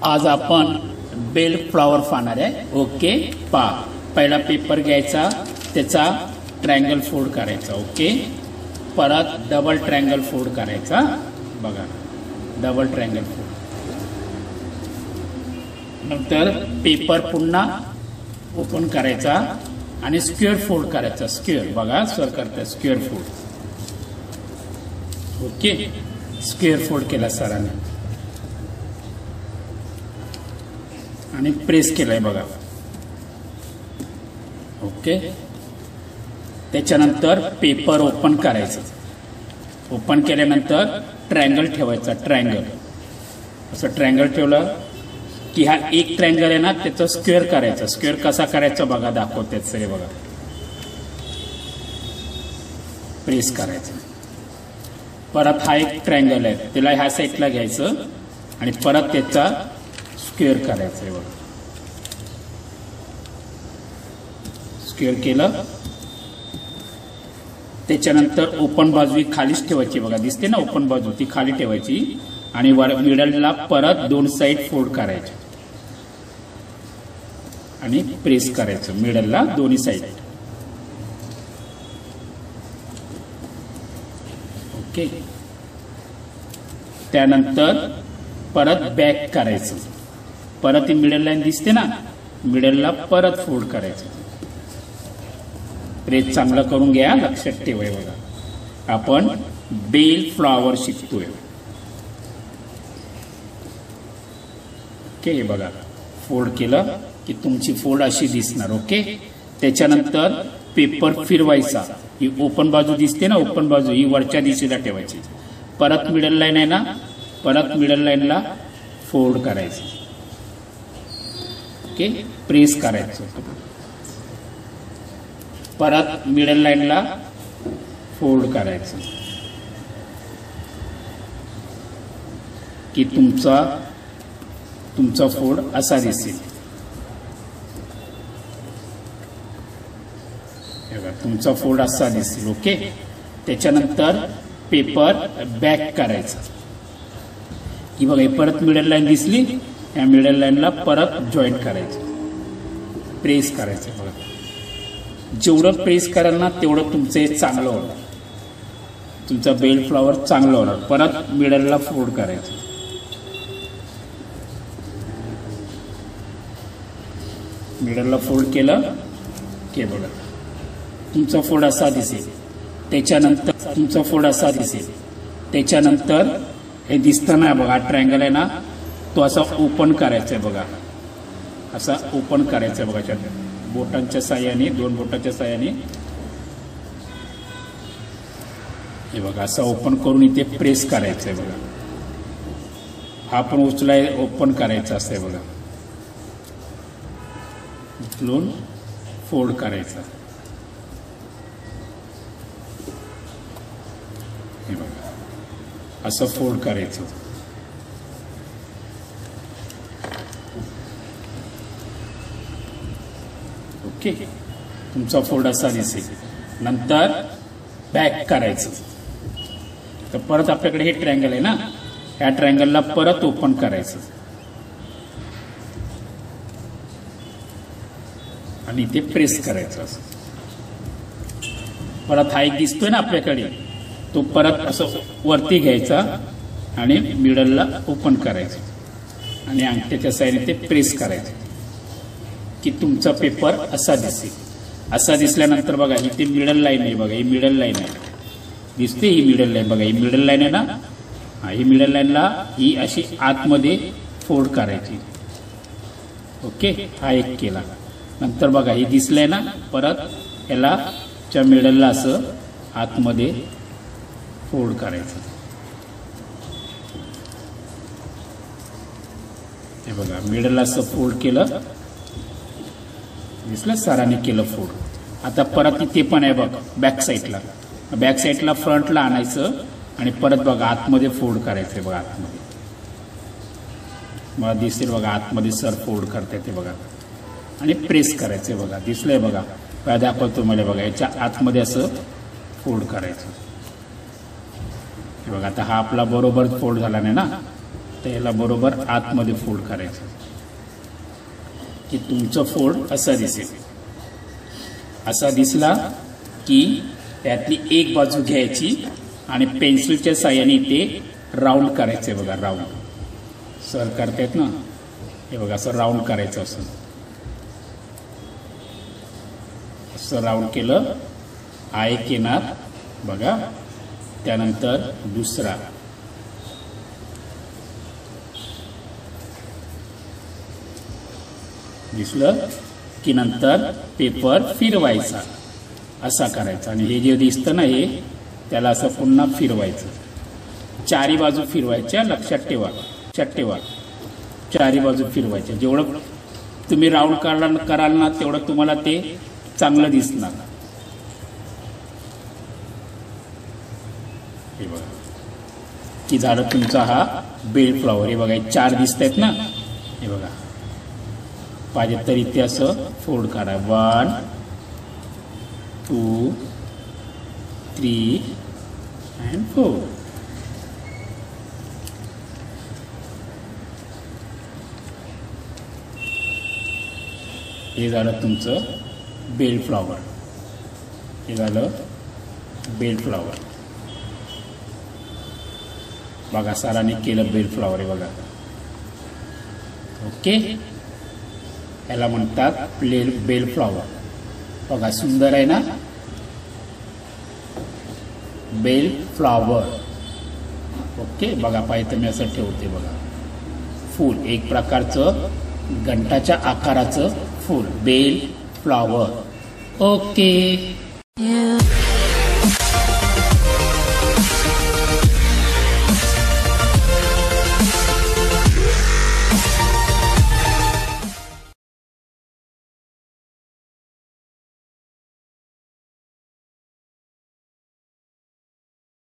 आज आपण bell flower पाहणार आहे. ओके, पहा. पहिला पेपर घ्यायचा, त्याचा ट्रायंगल फोल्ड करायचा. ओके, परत डबल ट्रायंगल फोल्ड करायचा. बघा, डबल ट्रायंगल फोल्ड. नंतर पेपर पुन्हा ओपन करायचा आणि स्क्वेअर फोल्ड करायचा. स्क्वेअर बघा सर करता square fold. Okay, square fold केला सरांनी आणि प्रेस केलाय बघा. ओके, त्याच्यानंतर पेपर ओपन करायचं. ओपन केल्यानंतर ट्रायंगल ठेवायचा. ट्रायंगल असं ट्रायंगल ठेवलं की हा एक ट्रायंगल आहे ना, त्याचा स्क्वेअर करायचा. स्क्वेअर कसा करायचा बघा, दाखवते सगळे बघा. प्रेस करायचं. परत हा एक ट्रायंगल आहे, त्याला ह्या साईडला घ्यायचं आणि परत त्याचा स्क्वेअर करायचं आहे बघा. स्क्वेअर केलं. त्याच्यानंतर ओपन बाजू ही खालीच ठेवायची बघा, दिसते ना ओपन बाजू, ती खाली ठेवायची आणि मिडलला परत दोन साईड फोल्ड करायचे आणि प्रेस करायचं मिडलला दोन्ही साईड. ओके, त्यानंतर परत बॅक करायचं. परत ही मिडल लाईन दिसते ना, मिडलला परत फोल्ड करायचं. प्रेस चांगलं करून घ्या, लक्षात ठेवाय बघा. आपण बेल फ्लॉवर शिकतोय. ओके, बघा फोल्ड केलं की तुमची फोल्ड अशी दिसणार. ओके, त्याच्यानंतर पेपर फिरवायचा. ही ओपन बाजू दिसते ना, ओपन बाजू ही वरच्या दिशेला ठेवायची. परत मिडल लाईन आहे ना, परत मिडल लाईनला फोल्ड करायचं. ओके, प्रेस करायचं. परत मिडल लाईनला फोल्ड करायचं की तुमचा फोल्ड असा दिसेल. तुमचा फोल्ड असा दिसेल. ओके, त्याच्यानंतर पेपर बॅक करायचा की बघा, परत मिडल लाईन दिसली, या मिडल लाईनला परत जॉईंट करायचं. प्रेस करायचं बघा. जेवढं प्रेस कराल ना तेवढं तुमचं हे चांगलं होणार, तुमचा बेल फ्लॉवर चांगलं होणार. परत मिडलला फोल्ड करायचं. मिडलला फोल्ड केलं की बघा तुमचा फोल्ड असा दिसेल. त्याच्यानंतर तुमचा फोल्ड असा दिसेल. त्याच्यानंतर हे दिसतं ना बघा, ट्रायंगल आहे ना, तो असा ओपन करायचा आहे बघा. असा ओपन करायचा आहे बघा, बोटांच्या साह्याने, दोन बोटांच्या साह्याने हे बघा असं ओपन करून इथे प्रेस करायचं आहे बघा. हा पण उचलाय, ओपन करायचा असं आहे बघा. उचलून फोल्ड करायचा. हे बघा असं फोल्ड करायचं. ओके, तुमचा फोल्ड असा दिसेल. नंतर बॅक करायचं. तर परत आपल्याकडे हे ट्रायंगल आहे ना, ह्या ट्रायंगलला परत ओपन करायचं आणि ते प्रेस करायचं. परत हा एक दिसतोय ना आपल्याकडे, तो परत असं वरती घ्यायचा आणि मिडलला ओपन करायचं आणि अंगठ्याच्या साईडने ते प्रेस करायचं की तुमचा पेपर असा दिसेल. असा दिसल्यानंतर बघा इथे मिडल लाईन आहे बघा, ही मिडल लाईन आहे दिसते, ही मिडल लाईन बघा, ही मिडल लाईन आहे ना, ही मिडल लाईनला ही अशी आतमध्ये फोल्ड करायची. ओके, हा एक केला. नंतर बघा ही दिसलंय ना, परत याला च्या मिडलला असं आतमध्ये फोल्ड करायचं. हे बघा मिडलला असं फोल्ड केलं, दिसलं सरांनी केलं फोल्ड. आता परत इथे पण आहे बघा बॅक साईडला, बॅक साईडला फ्रंटला आणायचं आणि परत बघा आतमध्ये फोल्ड करायचं बघा. आतमध्ये मला दिसेल बघा, आतमध्ये सर फोल्ड करता येते बघा आणि प्रेस करायचं बघा. दिसलंय बघा, दाखवतो मला बघा, याच्या आतमध्ये असं फोल्ड करायचं. बघा आता हा आपला बरोबर फोल्ड झाला नाही ना, तर याला बरोबर आतमध्ये फोल्ड करायचं की तुमचं फोल्ड असा दिसेल. असा दिसला की त्यातली एक बाजू घ्यायची आणि पेन्सिलच्या साहाय्याने ते राऊंड करायचंय. बघा राऊंड सर करतायत ना, हे बघा असं राऊंड करायचं. असं राऊंड केलं, हा एक येणार बघा. त्यानंतर दुसरा, दिसलं की नंतर पेपर फिरवायचा, असा करायचा. आणि हे जे दिसतं ना हे, त्याला असं पुन्हा फिरवायचं. चारी बाजू फिरवायच्या, लक्षात ठेवा. चारी बाजू फिरवायच्या. जेवढं तुम्ही राऊंड कराल ना तेवढं तुम्हाला ते चांगलं दिसणार. हे बघा की झालं तुमचा हा बेल फ्लॉवर. हे बघा 4 दिसत आहेत ना, हे बघा. पाहिजे तर इथे असं फोल्ड करा. 1 2 3 and 4. हे झालं तुमचं बेल फ्लॉवर. हे झालं बेल फ्लॉवर. बघा सरांनी केलं बेल फ्लॉवर. आहे बघा. ओके, याला म्हणतात बेल फ्लॉवर. बघा सुंदर आहे ना बेल फ्लॉवर. ओके, बघा पाहिजे तर मी असं ठेवते. बघा फूल, एक प्रकारचं घंटाच्या आकाराचं फूल, बेल फ्लॉवर. ओके.